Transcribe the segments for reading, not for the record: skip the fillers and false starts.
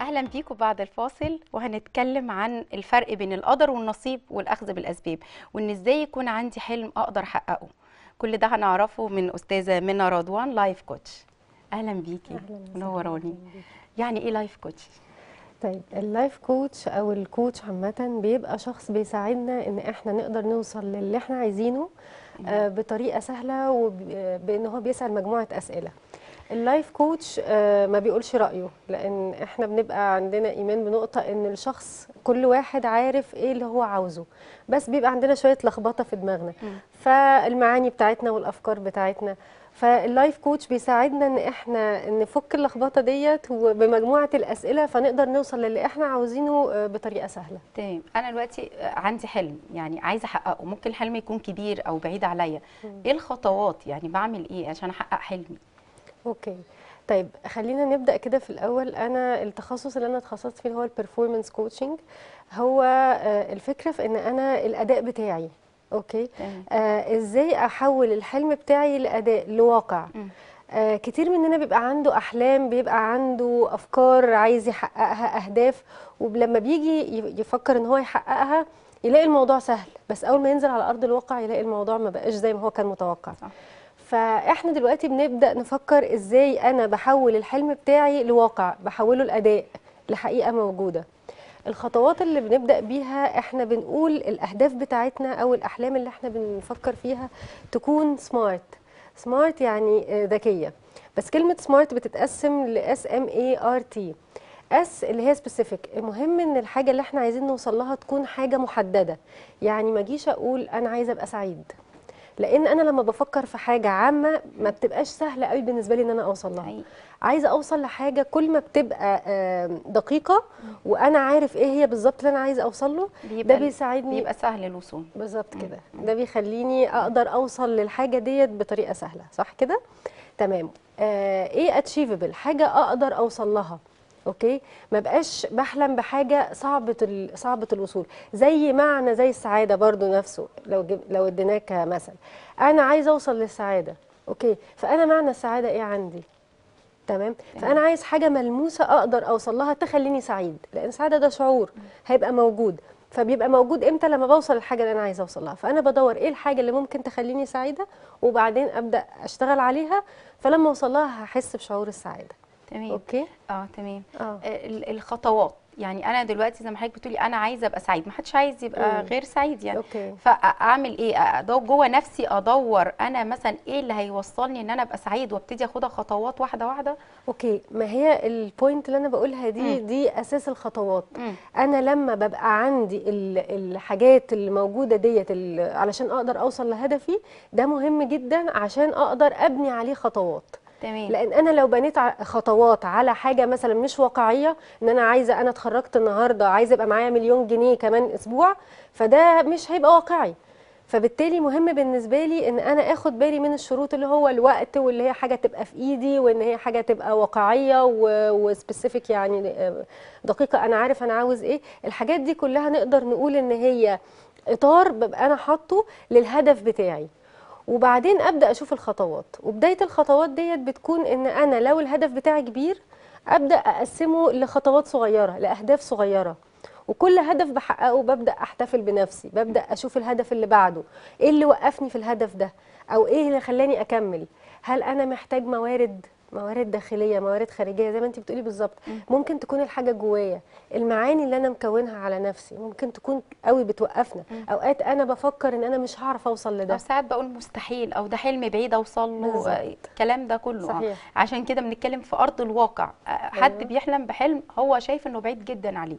أهلا بيكم بعد الفاصل، وهنتكلم عن الفرق بين القدر والنصيب والأخذ بالأسباب، وإن إزاي يكون عندي حلم أقدر أحققه. كل ده هنعرفه من أستاذة منى رضوان، لايف كوتش. أهلا بيكي، اهلا وسهلا. منوراني. يعني إيه لايف كوتش؟ طيب اللايف كوتش او الكوتش عامه بيبقى شخص بيساعدنا ان احنا نقدر نوصل للي احنا عايزينه بطريقه سهله وبان هو بيسال مجموعه اسئله. اللايف كوتش ما بيقولش رايه، لان احنا بنبقى عندنا ايمان بنقطه ان الشخص كل واحد عارف ايه اللي هو عاوزه، بس بيبقى عندنا شويه لخبطه في دماغنا. فالمعاني بتاعتنا والافكار بتاعتنا، فاللايف كوتش بيساعدنا ان احنا نفك اللخبطه ديت وبمجموعه الاسئله فنقدر نوصل للي احنا عاوزينه بطريقه سهله. تمام. أنا دلوقتي عندي حلم، يعني عايزة أحققه، ممكن الحلم يكون كبير أو بعيد عليا. إيه الخطوات؟ يعني بعمل إيه عشان أحقق حلمي؟ اوكي، طيب خلينا نبدا كده. في الاول انا التخصص اللي انا اتخصصت فيه هو البرفورمانس كوتشنج. هو الفكره في ان انا الاداء بتاعي اوكي تمام. ازاي احول الحلم بتاعي لاداء لواقع. كتير مننا بيبقى عنده احلام، بيبقى عنده افكار عايز يحققها، اهداف، ولما بيجي يفكر ان هو يحققها يلاقي الموضوع سهل، بس اول ما ينزل على ارض الواقع يلاقي الموضوع ما بقاش زي ما هو كان متوقع. صح. فاحنا دلوقتي بنبدأ نفكر ازاي انا بحول الحلم بتاعي لواقع، بحوله لأداء، لحقيقة موجودة. الخطوات اللي بنبدأ بيها احنا بنقول الأهداف بتاعتنا أو الأحلام اللي احنا بنفكر فيها تكون سمارت. سمارت يعني ذكية، بس كلمة سمارت بتتقسم ل SMART. اس اللي هي سبيسيفيك، المهم ان الحاجة اللي احنا عايزين نوصل لها تكون حاجة محددة. يعني ما اجيش اقول انا عايزة ابقى سعيد، لان انا لما بفكر في حاجه عامه ما بتبقاش سهله قوي بالنسبه لي ان انا اوصل لها. حقيقي. عايزه اوصل لحاجه كل ما بتبقى دقيقه وانا عارف ايه هي بالظبط اللي انا عايزه اوصل له، ده بيساعدني. بيبقى سهل الوصول. بالظبط كده، ده بيخليني اقدر اوصل للحاجه ديت بطريقه سهله، صح كده؟ تمام. ايه اتشيفبل، حاجه اقدر اوصل لها. اوكي، ما بقاش بحلم بحاجه صعبه الوصول. زي معنى زي السعاده برضو نفسه، لو اديناك مثل، انا عايزه اوصل للسعاده. اوكي، فانا معنى السعاده ايه عندي؟ تمام. فانا عايز حاجه ملموسه اقدر اوصل لها تخليني سعيد، لان السعاده ده شعور هيبقى موجود. فبيبقى موجود امتى؟ لما بوصل للحاجه اللي انا عايزه اوصل لها. فانا بدور ايه الحاجه اللي ممكن تخليني سعيده، وبعدين ابدا اشتغل عليها، فلما اوصل لها هحس بشعور السعاده. تمام. اوكي. تمام. اه الخطوات، يعني انا دلوقتي زي ما حضرتك بتقولي انا عايزه ابقى سعيد، ما حدش عايز يبقى غير سعيد يعني. اوكي. فاعمل ايه؟ جوه نفسي ادور انا مثلا ايه اللي هيوصلني ان انا ابقى سعيد، وابتدي اخدها خطوات واحده واحده. اوكي، ما هي البوينت اللي انا بقولها دي اساس الخطوات. انا لما ببقى عندي الحاجات اللي موجوده ديت علشان اقدر اوصل لهدفي، ده مهم جدا عشان اقدر ابني عليه خطوات. تمام. لان انا لو بنيت خطوات على حاجه مثلا مش واقعيه، ان انا عايزه، انا اتخرجت النهارده عايزه يبقى معايا مليون جنيه كمان اسبوع، فده مش هيبقى واقعي. فبالتالي مهم بالنسبه لي ان انا اخد بالي من الشروط، اللي هو الوقت، واللي هي حاجه تبقى في ايدي، وان هي حاجه تبقى واقعيه وسبيسيفيك، يعني دقيقه، انا عارف انا عاوز ايه. الحاجات دي كلها نقدر نقول ان هي اطار ببقى انا حاطه للهدف بتاعي، وبعدين ابدا اشوف الخطوات. وبدايه الخطوات ديت بتكون ان انا لو الهدف بتاعي كبير ابدا اقسمه لخطوات صغيره، لاهداف صغيره، وكل هدف بحققه ببدا احتفل بنفسي، ببدا اشوف الهدف اللي بعده، ايه اللي وقفني في الهدف ده، او ايه اللي خلاني اكمل. هل انا محتاج موارد داخليه، موارد خارجيه، زي ما انت بتقولي بالظبط. ممكن تكون الحاجه جوايا، المعاني اللي انا مكونها على نفسي ممكن تكون قوي بتوقفنا. اوقات انا بفكر ان انا مش هعرف اوصل او لده، ساعات بقول مستحيل، او ده حلم بعيد اوصل له. الكلام ده كله صحيح. عشان كده بنتكلم في ارض الواقع. حد أيوة. بيحلم بحلم هو شايف انه بعيد جدا عليه،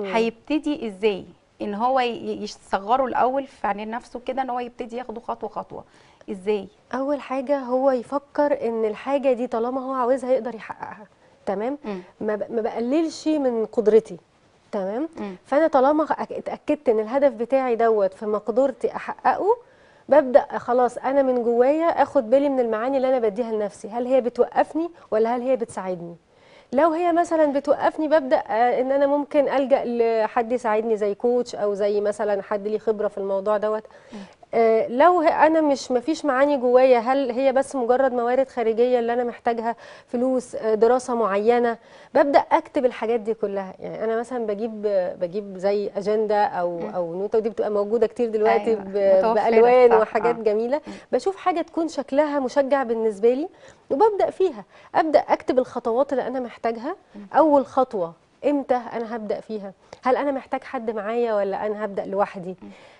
هيبتدي ازاي ان هو يصغره الاول في عين نفسه كده، ان هو يبتدي ياخده خطوه خطوه؟ ازاي؟ اول حاجه هو يفكر ان الحاجه دي طالما هو عاوزها يقدر يحققها. تمام. ما بقللش من قدرتي. تمام. فانا طالما اتاكدت ان الهدف بتاعي دوت في مقدرتي احققه، ببدا خلاص انا من جوايا اخد بالي من المعاني اللي انا بديها لنفسي، هل هي بتوقفني ولا هل هي بتساعدني. لو هي مثلا بتوقفني ببدا ان انا ممكن الجا لحد يساعدني زي كوتش، او زي مثلا حد ليه خبره في الموضوع دوت. لو انا مش مفيش معاني جوايا، هل هي بس مجرد موارد خارجيه اللي انا محتاجها، فلوس، دراسه معينه، ببدا اكتب الحاجات دي كلها. يعني انا مثلا بجيب زي اجنده او نوته، ودي بتبقى موجوده كتير دلوقتي ايوه متوفره بالوان صح. وحاجات جميله. بشوف حاجه تكون شكلها مشجع بالنسبه لي وببدا فيها، ابدا اكتب الخطوات اللي انا محتاجها. اول خطوه امتى انا هبدا فيها؟ هل انا محتاج حد معايا ولا انا هبدا لوحدي؟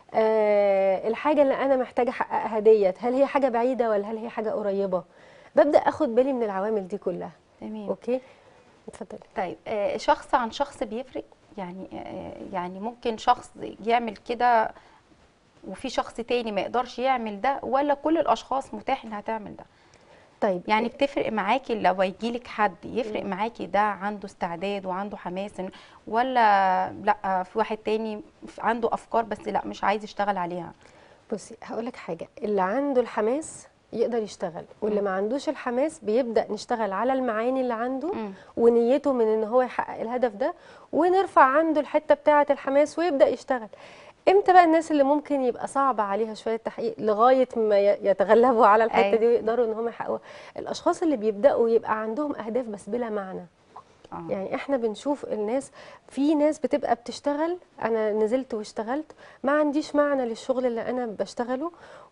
الحاجة اللي أنا محتاجة أحققها ديت، هل هي حاجة بعيدة ولا هل هي حاجة قريبة؟ ببدأ أخد بالي من العوامل دي كلها. تمام. أوكي، اتفضلي. طيب شخص عن شخص بيفرق؟ يعني يعني ممكن شخص يعمل كده وفي شخص تاني ما يقدرش يعمل ده، ولا كل الاشخاص متاح انها تعمل ده؟ طيب يعني بتفرق معاكي لو يجيلك حد يفرق معاكي ده عنده استعداد وعنده حماس ولا لا في واحد تاني عنده افكار بس لا مش عايز يشتغل عليها؟ بصي هقولك حاجة، اللي عنده الحماس يقدر يشتغل، واللي ما عندوش الحماس بيبدأ نشتغل على المعاني اللي عنده ونيته من ان هو يحقق الهدف ده، ونرفع عنده الحتة بتاعة الحماس ويبدأ يشتغل. امتى بقى الناس اللي ممكن يبقى صعب عليها شويه التحقيق لغايه ما يتغلبوا على الحته أيوة. دي ويقدروا ان هم يحققوها؟ الاشخاص اللي بيبداوا يبقى عندهم اهداف بس بلا معنى. يعني احنا بنشوف الناس، في ناس بتبقى بتشتغل، انا نزلت واشتغلت ما عنديش معنى للشغل اللي انا بشتغله،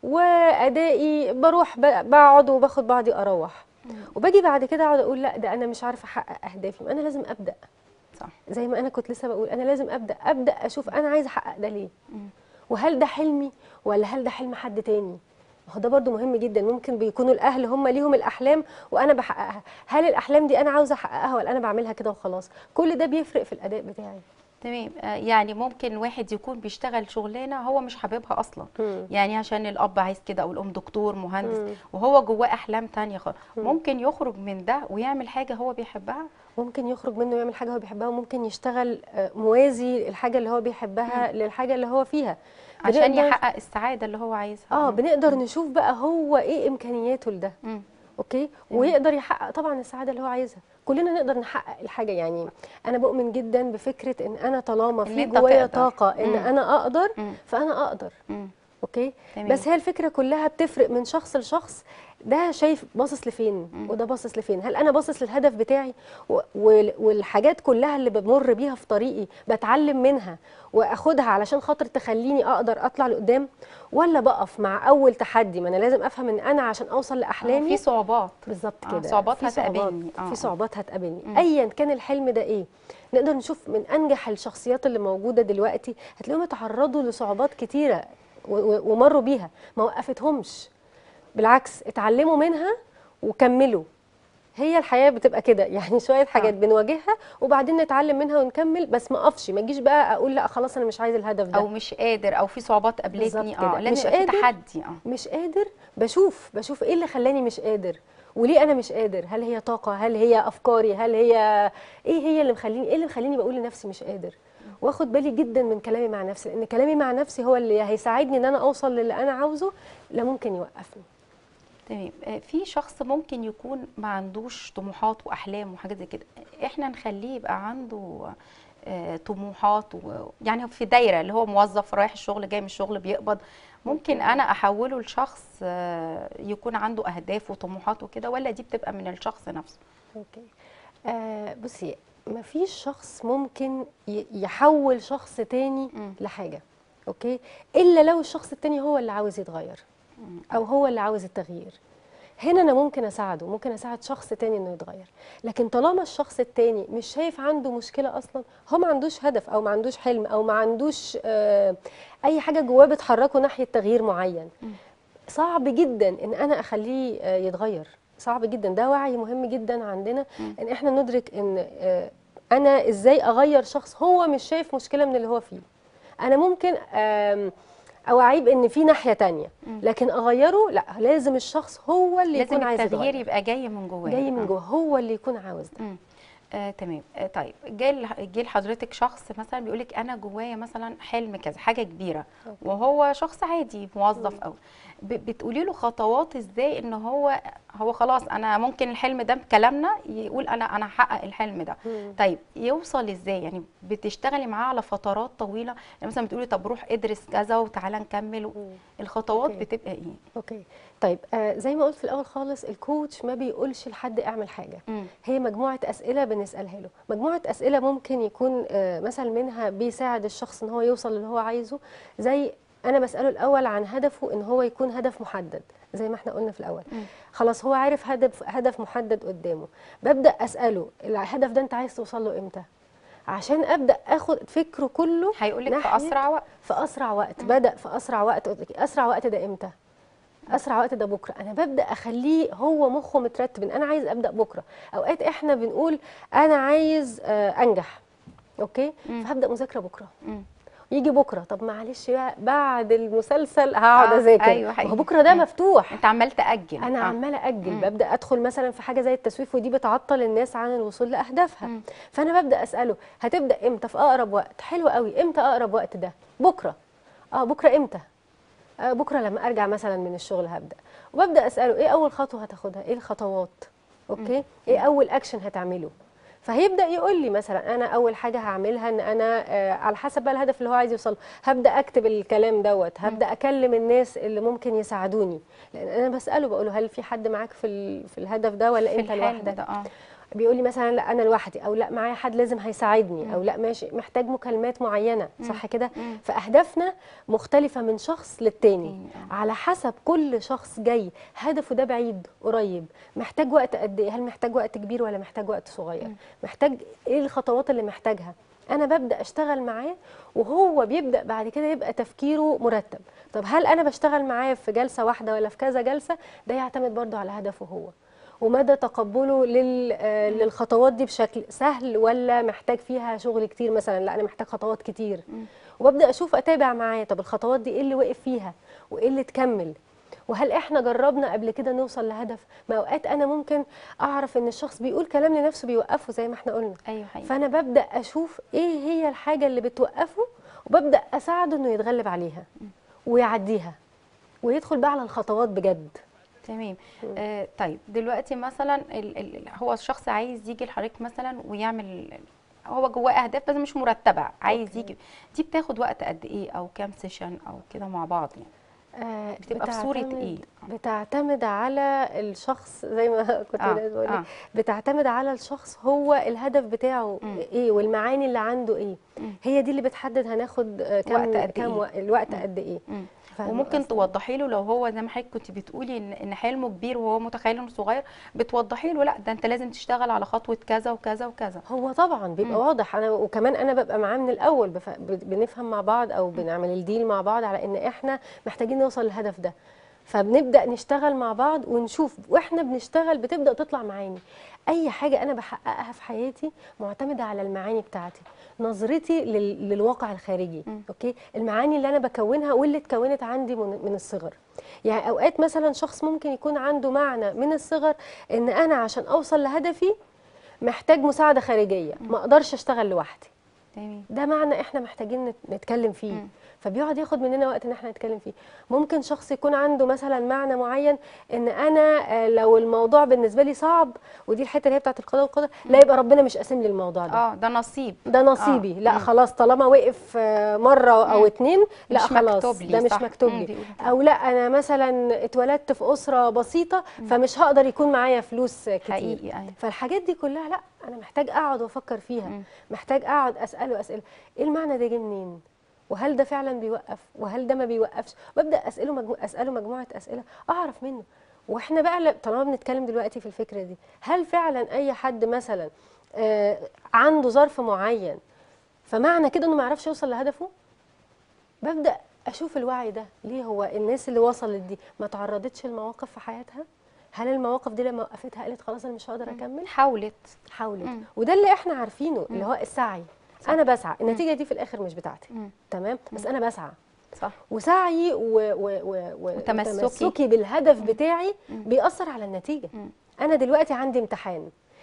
وادائي بروح بقعد وباخد بعضي اروح، وباجي بعد كده اقعد اقول لا ده انا مش عارفه احقق اهدافي. ما انا لازم ابدا. صح. زي ما انا كنت لسه بقول، انا لازم ابدا اشوف انا عايزه احقق ده ليه، وهل ده حلمي ولا هل ده حلم حد تاني. هو ده برضو مهم جدا. ممكن بيكونوا الاهل هم ليهم الاحلام وانا بحققها، هل الاحلام دي انا عاوزه احققها ولا انا بعملها كده وخلاص؟ كل ده بيفرق في الاداء بتاعي. تمام. يعني ممكن واحد يكون بيشتغل شغلانه هو مش حاببها اصلا، يعني عشان الاب عايز كده او الام دكتور مهندس وهو جواه احلام تانية خالص، ممكن يخرج من ده ويعمل حاجه هو بيحبها. ممكن يخرج منه ويعمل حاجه هو بيحبها، وممكن يشتغل موازي الحاجه اللي هو بيحبها للحاجه اللي هو فيها عشان يحقق السعاده اللي هو عايزها. بنقدر نشوف بقى هو ايه امكانياته لده. اوكي، ويقدر يحقق طبعا السعاده اللي هو عايزها. كلنا نقدر نحقق الحاجه. يعني انا بؤمن جدا بفكره ان انا طالما في جوايا طاقه ان انا اقدر فانا اقدر. اوكي. تمام. بس هي الفكره كلها بتفرق من شخص لشخص، ده شايف باصص لفين وده باصص لفين. هل انا باصص للهدف بتاعي والحاجات كلها اللي بمر بيها في طريقي بتعلم منها واخدها علشان خاطر تخليني اقدر اطلع لقدام، ولا بقف مع اول تحدي؟ ما انا لازم افهم ان انا عشان اوصل لاحلامي في صعوبات. بالظبط كده، صعوبات هتقابلني. في صعوبات هتقابلني ايا كان الحلم ده ايه. نقدر نشوف من انجح الشخصيات اللي موجوده دلوقتي هتلاقيهم اتعرضوا لصعوبات كتيره ومروا بيها ما وقفتهمش، بالعكس اتعلموا منها وكملوا. هي الحياه بتبقى كده، يعني شويه حاجات بنواجهها وبعدين نتعلم منها ونكمل. بس ما اقفش، ما اجيش بقى اقول لا خلاص انا مش عايز الهدف ده او مش قادر او في صعوبات قابلتني. لازم مش يبقى في قادر. تحدي. مش قادر، بشوف ايه اللي خلاني مش قادر وليه انا مش قادر. هل هي طاقه؟ هل هي افكاري؟ هل هي ايه هي اللي مخليني، ايه اللي مخليني بقول لنفسي مش قادر؟ واخد بالي جدا من كلامي مع نفسي، لان كلامي مع نفسي هو اللي هيساعدني ان انا اوصل للي انا عاوزه، لا ممكن يوقفني. تمام. في شخص ممكن يكون ما عندوش طموحات واحلام وحاجات زي كده، احنا نخليه يبقى عنده طموحات يعني في دايره اللي هو موظف رايح الشغل جاي من الشغل بيقبض، ممكن انا احوله لشخص يكون عنده اهداف وطموحات وكده، ولا دي بتبقى من الشخص نفسه؟ اوكي. بصي، ما فيش شخص ممكن يحول شخص تاني لحاجه، اوكي، الا لو الشخص التاني هو اللي عاوز يتغير او هو اللي عاوز التغيير. هنا انا ممكن اساعده، ممكن اساعد شخص تاني انه يتغير. لكن طالما الشخص التاني مش شايف عنده مشكله اصلا، هو ما عندوش هدف او ما عندوش حلم او ما عندوش اي حاجه جواه بتحركه ناحيه تغيير معين، صعب جدا ان انا اخليه يتغير. صعب جدا. ده وعي مهم جدا عندنا ان احنا ندرك ان انا ازاي اغير شخص هو مش شايف مشكله من اللي هو فيه. انا ممكن اوعيه بان في ناحيه تانية، لكن اغيره لا، لازم الشخص هو اللي يكون عايز يتغير. لازم التغيير يبقى جاي من جواه، جاي من جوه، هو اللي يكون عاوز ده. تمام. طيب جه لحضرتك شخص مثلا بيقول لك انا جوايا مثلا حلم كذا حاجه كبيره، وهو شخص عادي موظف او بتقولي له خطوات ازاي ان هو هو خلاص انا ممكن الحلم ده بكلامنا يقول انا هحقق الحلم ده. طيب يوصل ازاي؟ يعني بتشتغلي معاه على فترات طويله؟ يعني مثلا بتقولي طب روح ادرس كذا وتعالى نكمل، الخطوات أوكي. بتبقى ايه؟ اوكي. طيب زي ما قلت في الاول خالص، الكوتش ما بيقولش لحد اعمل حاجه. هي مجموعه اسئله بنسالها له، مجموعه اسئله ممكن يكون مثلا منها بيساعد الشخص ان هو يوصل للي هو عايزه. زي انا بساله الاول عن هدفه، ان هو يكون هدف محدد زي ما احنا قلنا في الاول. خلاص هو عارف هدف محدد قدامه، ببدا اساله الهدف ده انت عايز توصل له امتى، عشان ابدا اخد فكره كله. هيقولك في اسرع وقت. في اسرع وقت. بدا في اسرع وقت. اسرع وقت ده امتى؟ اسرع وقت ده بكره. انا ببدا اخليه هو مخه مترتب ان انا عايز ابدا بكره. اوقات احنا بنقول انا عايز انجح، اوكي، فهبدا مذاكره بكره. يجي بكره، طب معلش بقى بعد المسلسل هقعد اذاكر. ايوه هو بكره ده مفتوح، انت عمال تاجل. انا عماله اجل. ببدا ادخل مثلا في حاجه زي التسويف، ودي بتعطل الناس عن الوصول لاهدافها. فانا ببدا اساله هتبدا امتى؟ في اقرب وقت. حلو قوي. امتى اقرب وقت ده؟ بكره. بكره امتى؟ بكره لما ارجع مثلا من الشغل هبدا. وببدا اساله ايه اول خطوه هتاخدها، ايه الخطوات، اوكي، ايه اول اكشن هتعمله. فهيبدا يقول لي مثلا انا اول حاجه هعملها ان انا على حسب بقى الهدف اللي هو عايز يوصل، هبدا اكتب الكلام دوت، هبدا اكلم الناس اللي ممكن يساعدوني، لان انا بساله بقول له هل في حد معاك في الهدف ده ولا انت لوحدك؟ بيقول لي مثلا لا انا لوحدي، او لا معايا حد لازم هيساعدني، او لا ماشي محتاج مكالمات معينه، صح كده؟ فاهدافنا مختلفه من شخص للتاني على حسب كل شخص جاي هدفه ده بعيد قريب، محتاج وقت قد ايه، هل محتاج وقت كبير ولا محتاج وقت صغير، محتاج ايه الخطوات اللي محتاجها. انا ببدا اشتغل معاه، وهو بيبدا بعد كده يبقى تفكيره مرتب. طب هل انا بشتغل معاه في جلسه واحده ولا في كذا جلسه؟ ده يعتمد برضو على هدفه هو، ومدى تقبله للخطوات دي بشكل سهل ولا محتاج فيها شغل كتير. مثلا لا انا محتاج خطوات كتير، وببدا اشوف اتابع معاه طب الخطوات دي ايه اللي وقف فيها وايه اللي تكمل، وهل احنا جربنا قبل كده نوصل لهدف. ما اوقات انا ممكن اعرف ان الشخص بيقول كلام لنفسه بيوقفه زي ما احنا قلنا. ايوه حقيقي. فانا ببدا اشوف ايه هي الحاجه اللي بتوقفه، وببدا اساعده انه يتغلب عليها ويعديها ويدخل بقى على الخطوات بجد. تمام. طيب دلوقتي مثلا هو الشخص عايز يجي لحضرتك مثلا ويعمل، هو جواه اهداف بس مش مرتبه، عايز يجي، دي بتاخد وقت قد ايه او كام سيشن او كده مع بعض يعني؟ بتبقى بصوره ايه؟ بتعتمد على الشخص زي ما كنت بقول لك. بتعتمد على الشخص هو الهدف بتاعه ايه والمعاني اللي عنده ايه. هي دي اللي بتحدد هناخد الوقت قد ايه. وممكن توضحي له لو هو زي ما حضرتك كنت بتقولي ان حلمه كبير وهو متخيل انه صغير، بتوضحي له لا ده انت لازم تشتغل على خطوه كذا وكذا وكذا. هو طبعا بيبقى واضح. انا وكمان انا ببقى معاه من الاول، بنفهم مع بعض او بنعمل الديل مع بعض على ان احنا محتاجين نوصل للهدف ده، فبنبدا نشتغل مع بعض ونشوف، واحنا بنشتغل بتبدا تطلع معاني. اي حاجه انا بحققها في حياتي معتمده على المعاني بتاعتي، نظرتي للواقع الخارجي. اوكي، المعاني اللي انا بكونها واللي اتكونت عندي من الصغر. يعني اوقات مثلا شخص ممكن يكون عنده معنى من الصغر ان انا عشان اوصل لهدفي محتاج مساعده خارجيه، ما اقدرش اشتغل لوحدي. ده معنى احنا محتاجين نتكلم فيه. فبيقعد ياخد مننا وقت ان احنا نتكلم فيه. ممكن شخص يكون عنده مثلا معنى معين ان انا لو الموضوع بالنسبه لي صعب، ودي الحته اللي هي بتاعت القضاء والقدر، لا يبقى ربنا مش قاسم لي الموضوع ده. ده نصيب، ده نصيبي. لا خلاص طالما وقف مره او اتنين، لا خلاص ده مش مكتوب لي. او لا انا مثلا اتولدت في اسره بسيطه فمش هقدر يكون معايا فلوس كتير. حقيقي. فالحاجات دي كلها لا انا محتاج اقعد وافكر فيها، محتاج اقعد اساله اسئله، ايه المعنى ده جه منين، وهل ده فعلا بيوقف وهل ده ما بيوقفش. ببدا اساله مجموعه اسئله اعرف منه. واحنا بقى طالما بنتكلم دلوقتي في الفكره دي، هل فعلا اي حد مثلا عنده ظرف معين فمعنى كده انه ما يعرفش يوصل لهدفه؟ ببدا اشوف الوعي ده ليه. هو الناس اللي وصلت دي ما تعرضتش لمواقف في حياتها؟ هل المواقف دي لما وقفتها قالت خلاص انا مش هقدر اكمل؟ حاولت. وده اللي احنا عارفينه اللي هو السعي. صح. انا بسعى، النتيجه دي في الاخر مش بتاعتي. تمام، بس انا بسعى. صح. وسعي وتمسكي بالهدف بتاعي بيأثر على النتيجه. انا دلوقتي عندي امتحان،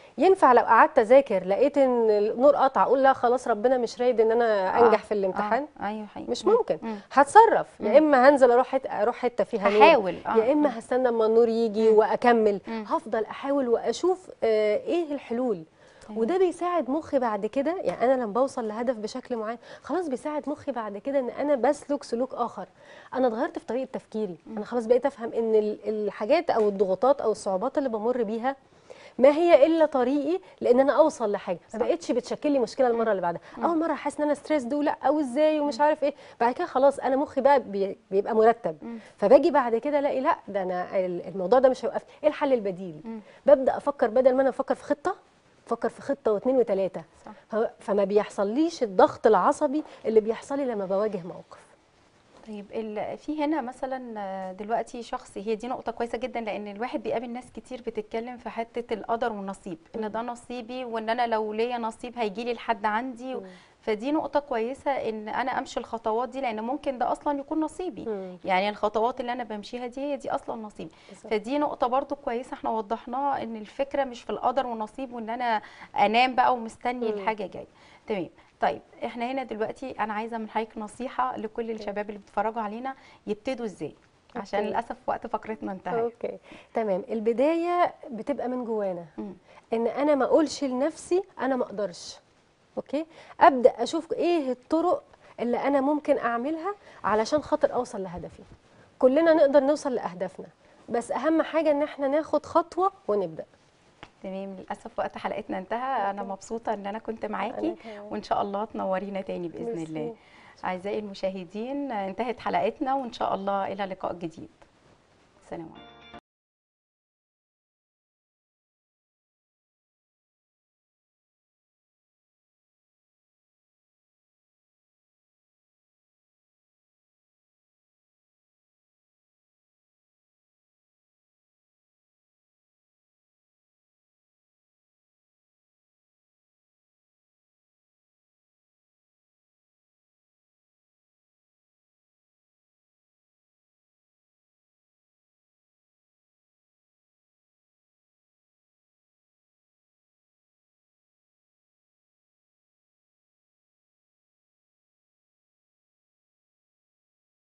ينفع لو قعدت اذاكر لقيت ان النور قطع اقول لا خلاص ربنا مش رايد ان انا انجح في الامتحان؟ ايوه حقيقي. مش ممكن. هتصرف، يا اما هنزل اروح حته فيها نور، هحاول يا اما هستنى اما النور يجي واكمل. هفضل احاول واشوف ايه الحلول. وده بيساعد مخي بعد كده، يعني انا لما بوصل لهدف بشكل معين خلاص بيساعد مخي بعد كده ان انا بسلك سلوك اخر. انا اتغيرت في طريقه تفكيري، انا خلاص بقيت افهم ان الحاجات او الضغوطات او الصعوبات اللي بمر بيها ما هي الا طريقي لان انا اوصل لحاجه. ما بقتش بتشكل لي مشكله المره اللي بعدها. اول مره حاسس ان انا ستريس دي ولا او ازاي ومش عارف ايه، بعد كده خلاص انا مخي بقى بيبقى مرتب. فباجي بعد كده الاقي لا ده انا الموضوع ده مش هيوقف. ايه الحل البديل؟ ببدا افكر بدل ما انا افكر في خطه، افكر في خطه واثنين وثلاثه. فما بيحصليش الضغط العصبي اللي بيحصل لي لما بواجه موقف. طيب في هنا مثلا دلوقتي شخص، هي دي نقطة كويسة جدا، لأن الواحد بيقابل ناس كتير بتتكلم في حتة القدر والنصيب، إن ده نصيبي وإن أنا لو ليا نصيب هيجيلي لحد عندي. فدي نقطة كويسة إن أنا أمشي الخطوات دي، لأن ممكن ده أصلا يكون نصيبي. يعني الخطوات اللي أنا بمشيها دي هي دي أصلا نصيبي. فدي نقطة برضو كويسة احنا وضحناها، إن الفكرة مش في القدر والنصيب وإن أنا أنام بقى ومستني الحاجة جاية. تمام. طيب احنا هنا دلوقتي انا عايزه من حضرتك نصيحه لكل الشباب اللي بيتفرجوا علينا، يبتدوا ازاي؟ عشان للاسف وقت فقرتنا انتهى. اوكي تمام. البدايه بتبقى من جوانا، ان انا ما اقولش لنفسي انا ما اقدرش. اوكي، ابدا اشوف ايه الطرق اللي انا ممكن اعملها علشان خاطر اوصل لهدفي. كلنا نقدر نوصل لاهدافنا، بس اهم حاجه ان احنا ناخد خطوه ونبدا. تمام. للاسف وقت حلقتنا انتهى. انا مبسوطه ان انا كنت معاكي، وان شاء الله تنورينا تاني باذن الله. اعزائي المشاهدين، انتهت حلقتنا وان شاء الله الى لقاء جديد. سلام عليكم.